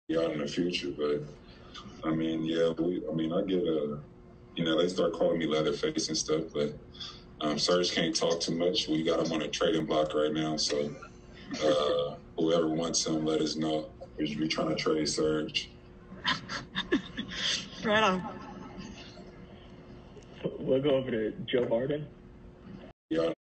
out in the future. But I mean, yeah, I get they start calling me Leatherface and stuff, but Serge can't talk too much. We got him on a trading block right now, so whoever wants him, let us know. We're trying to trade Serge. Right on. We'll go over to Joe Harden. Yeah.